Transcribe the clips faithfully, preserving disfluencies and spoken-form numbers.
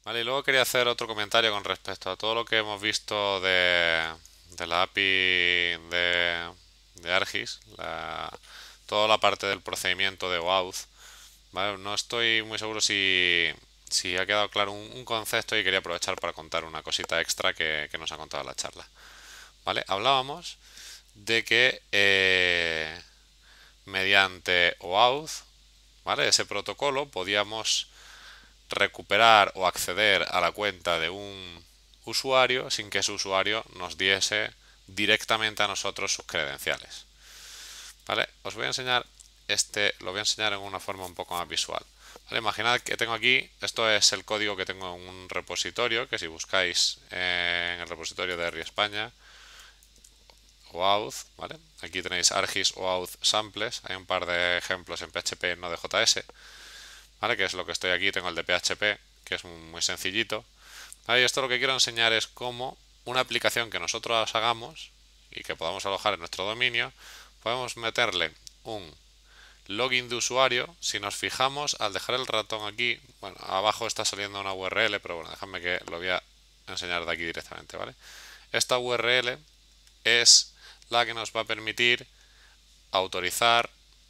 Vale, y luego quería hacer otro comentario con respecto a todo lo que hemos visto de, de la A P I de, de Argis, la- toda la parte del procedimiento de OAuth. ¿Vale? No estoy muy seguro si, si ha quedado claro un, un concepto y quería aprovechar para contar una cosita extra que, que nos ha contado la charla. ¿Vale? Hablábamos de que eh, mediante OAuth, ¿vale? Ese protocolo podíamos recuperar o acceder a la cuenta de un usuario sin que ese usuario nos diese directamente a nosotros sus credenciales. ¿Vale? Os voy a enseñar este, lo voy a enseñar en una forma un poco más visual. ¿Vale? Imaginad que tengo aquí, esto es el código que tengo en un repositorio, que si buscáis en el repositorio de R I España, OAuth, ¿vale? Aquí tenéis Argis OAuth samples, hay un par de ejemplos en P H P, no de J S, ¿vale? Que es lo que estoy aquí, tengo el de P H P, que es muy sencillito. ¿Vale? Y esto lo que quiero enseñar es cómo una aplicación que nosotros hagamos y que podamos alojar en nuestro dominio, podemos meterle un login de usuario. Si nos fijamos, al dejar el ratón aquí, bueno, abajo está saliendo una U R L, pero bueno, déjame que lo voy a enseñar de aquí directamente, ¿vale? Esta U R L es la que nos va a permitir autorizar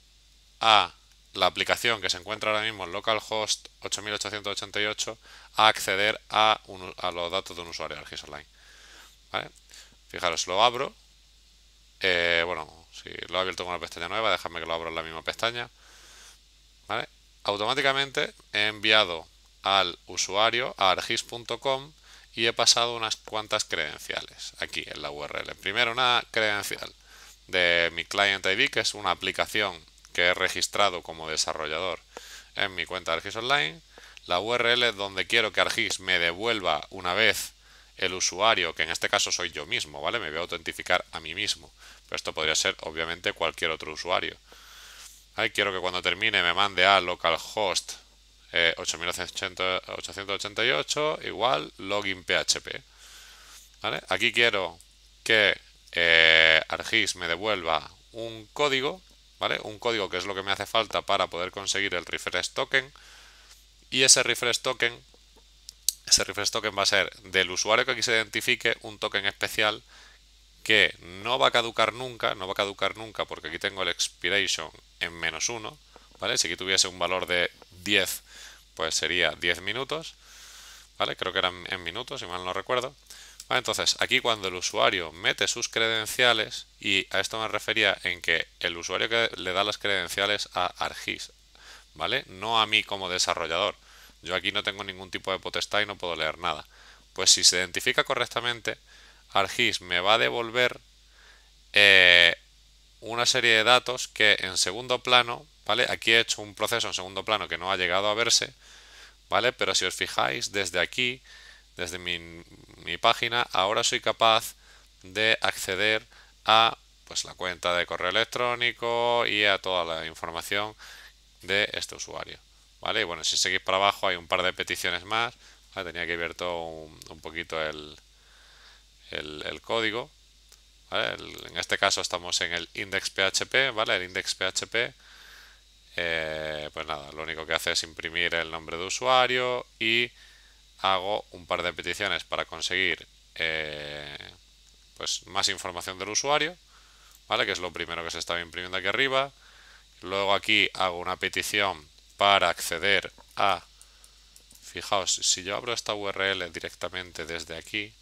a la aplicación que se encuentra ahora mismo en localhost ocho mil ochocientos ochenta y ocho a acceder a, un, a los datos de un usuario de Argis Online. ¿Vale? Fijaros, lo abro. Eh, bueno, si lo he abierto con una pestaña nueva, déjame que lo abra en la misma pestaña. ¿Vale? Automáticamente he enviado al usuario a argis punto com y he pasado unas cuantas credenciales aquí en la U R L. Primero una credencial de mi Client I D, que es una aplicación que he registrado como desarrollador en mi cuenta de Argis Online. La U R L donde quiero que Argis me devuelva una vez el usuario, que en este caso soy yo mismo, ¿vale? Me voy a autentificar a mí mismo. Pero esto podría ser obviamente cualquier otro usuario. Ahí quiero que cuando termine me mande a localhost eh, ocho mil ochocientos ochenta y ocho igual login P H P. ¿Vale? Aquí quiero que eh, Argis me devuelva un código, ¿vale? Un código que es lo que me hace falta para poder conseguir el refresh token. Y ese refresh token, ese refresh token va a ser del usuario que aquí se identifique un token especial que no va a caducar nunca, no va a caducar nunca porque aquí tengo el expiration en menos uno, ¿vale? Si aquí tuviese un valor de diez, pues sería diez minutos, ¿vale? Creo que eran en minutos, si mal no recuerdo. Vale, entonces, aquí cuando el usuario mete sus credenciales, y a esto me refería en que el usuario que le da las credenciales a Argis, ¿vale? No a mí como desarrollador. Yo aquí no tengo ningún tipo de potestad y no puedo leer nada. Pues si se identifica correctamente, Argis me va a devolver eh, una serie de datos que en segundo plano, ¿vale? Aquí he hecho un proceso en segundo plano que no ha llegado a verse, ¿vale? Pero si os fijáis, desde aquí, desde mi, mi página, ahora soy capaz de acceder a pues la cuenta de correo electrónico y a toda la información de este usuario, ¿vale? Y bueno, si seguís para abajo hay un par de peticiones más, ¿vale? Tenía que abierto un, un poquito el, el, el código, ¿vale? El, en este caso estamos en el index P H P, ¿vale? El index P H P, eh, pues nada, lo único que hace es imprimir el nombre de usuario y hago un par de peticiones para conseguir eh, pues más información del usuario, ¿vale? Que es lo primero que se estaba imprimiendo aquí arriba. Luego aquí hago una petición para acceder a... Fijaos, si yo abro esta U R L directamente desde aquí,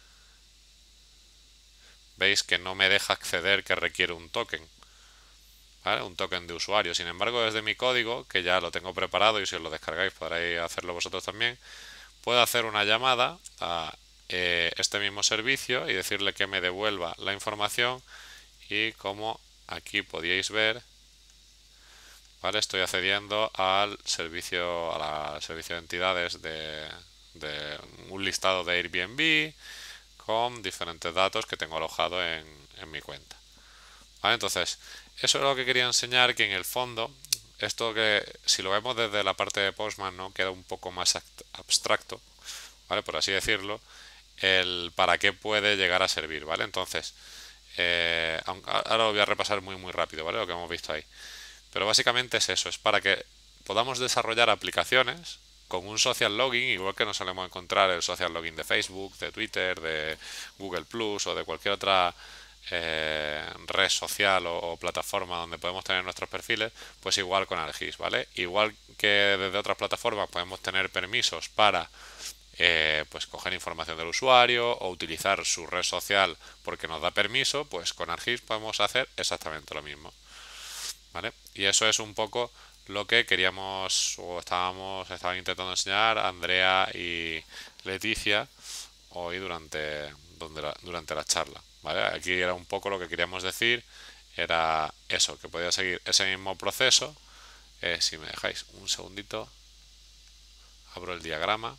veis que no me deja acceder, que requiere un token, ¿vale? Un token de usuario. Sin embargo, desde mi código, que ya lo tengo preparado y si os lo descargáis podréis hacerlo vosotros también, puedo hacer una llamada a eh, este mismo servicio y decirle que me devuelva la información y como aquí podíais ver, ¿vale? Estoy accediendo al servicio, a la servicio de entidades de, de un listado de Airbnb con diferentes datos que tengo alojado en, en mi cuenta. ¿Vale? Entonces, eso es lo que quería enseñar, que en el fondo, esto que si lo vemos desde la parte de Postman, ¿no? Queda un poco más abstracto, ¿vale? Por así decirlo, el para qué puede llegar a servir, ¿vale? Entonces, eh, ahora lo voy a repasar muy muy rápido, ¿vale? Lo que hemos visto ahí. Pero básicamente es eso, es para que podamos desarrollar aplicaciones con un social login, igual que nos solemos encontrar el social login de Facebook, de Twitter, de Google Plus o de cualquier otra eh, red social o, o plataforma donde podemos tener nuestros perfiles, pues igual con ArcGIS, ¿vale? Igual que desde otras plataformas podemos tener permisos para eh, pues coger información del usuario o utilizar su red social porque nos da permiso, pues con ArcGIS podemos hacer exactamente lo mismo, ¿vale? Y eso es un poco lo que queríamos o estábamos estaban intentando enseñar Andrea y Leticia hoy durante, durante la charla, ¿vale? Aquí era un poco lo que queríamos decir, era eso, que podía seguir ese mismo proceso. Eh, si me dejáis un segundito, abro el diagrama.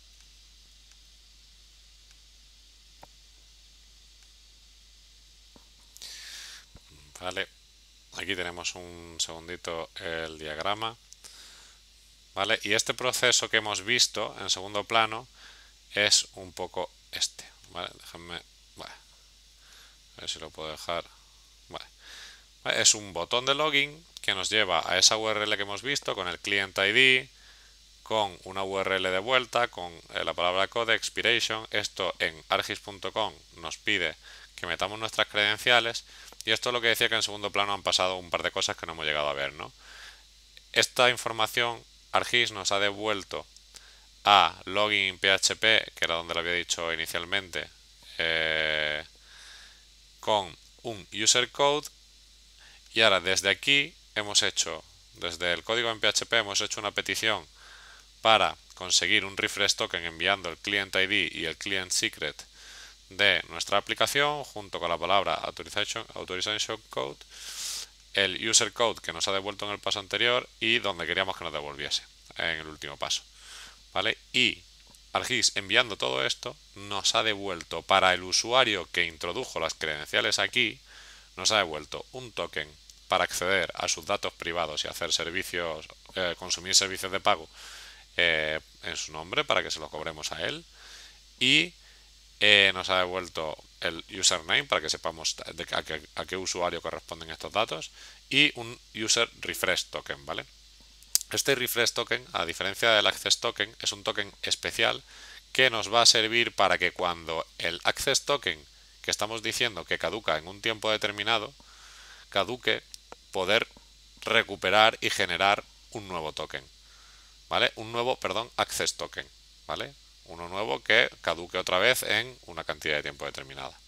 Vale, aquí tenemos un segundito el diagrama. Vale, y este proceso que hemos visto en segundo plano es un poco este. Vale, déjenme. Vale, a ver si lo puedo dejar. Vale. Vale, es un botón de login que nos lleva a esa U R L que hemos visto con el client I D, con una U R L de vuelta, con eh, la palabra code, expiration. Esto en argis punto com nos pide que metamos nuestras credenciales. Y esto es lo que decía que en segundo plano han pasado un par de cosas que no hemos llegado a ver, ¿no? Esta información ArcGIS nos ha devuelto a login P H P, que era donde lo había dicho inicialmente, eh, con un user code. Y ahora desde aquí hemos hecho, desde el código en P H P hemos hecho una petición para conseguir un refresh token enviando el client I D y el client secret de nuestra aplicación junto con la palabra authorization, authorization code, el user code que nos ha devuelto en el paso anterior y donde queríamos que nos devolviese en el último paso, ¿vale? Y ArcGIS, enviando todo esto, nos ha devuelto para el usuario que introdujo las credenciales aquí, nos ha devuelto un token para acceder a sus datos privados y hacer servicios, eh, consumir servicios de pago eh, en su nombre para que se los cobremos a él, y eh, nos ha devuelto el username para que sepamos de a, qué, a qué usuario corresponden estos datos y un user refresh token, ¿vale? Este refresh token, a diferencia del access token, es un token especial que nos va a servir para que cuando el access token que estamos diciendo que caduca en un tiempo determinado caduque, poder recuperar y generar un nuevo token, ¿vale? Un nuevo, perdón, access token, ¿vale? Uno nuevo que caduque otra vez en una cantidad de tiempo determinada,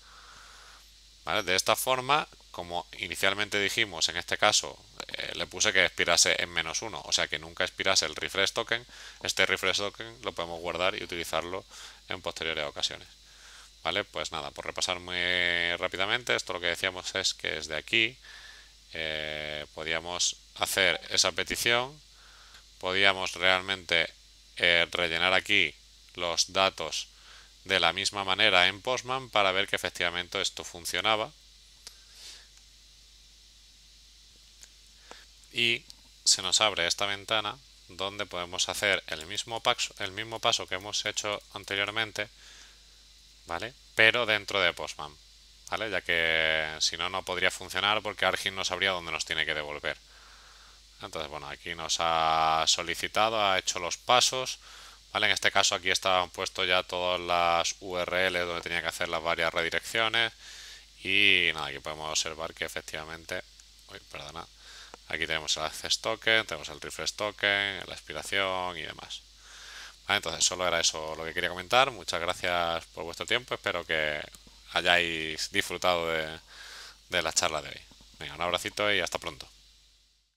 ¿vale? De esta forma, como inicialmente dijimos, en este caso eh, le puse que expirase en menos uno, o sea que nunca expirase el refresh token. Este refresh token lo podemos guardar y utilizarlo en posteriores ocasiones, ¿vale? Pues nada, por repasar muy rápidamente, esto lo que decíamos es que desde aquí eh, podíamos hacer esa petición, podíamos realmente eh, rellenar aquí los datos de la misma manera en Postman para ver que efectivamente esto funcionaba, y se nos abre esta ventana donde podemos hacer el mismo paso, el mismo paso que hemos hecho anteriormente, ¿vale? Pero dentro de Postman, ¿vale? Ya que si no, no podría funcionar porque ArcGIS no sabría dónde nos tiene que devolver. Entonces, bueno, aquí nos ha solicitado, ha hecho los pasos, ¿vale? En este caso aquí estaban puestos ya todas las U R L donde tenía que hacer las varias redirecciones y nada, aquí podemos observar que efectivamente, uy, perdona, aquí tenemos el access token, tenemos el refresh token, la expiración y demás. Vale, entonces solo era eso lo que quería comentar. Muchas gracias por vuestro tiempo, espero que hayáis disfrutado de, de la charla de hoy. Venga, un abracito y hasta pronto.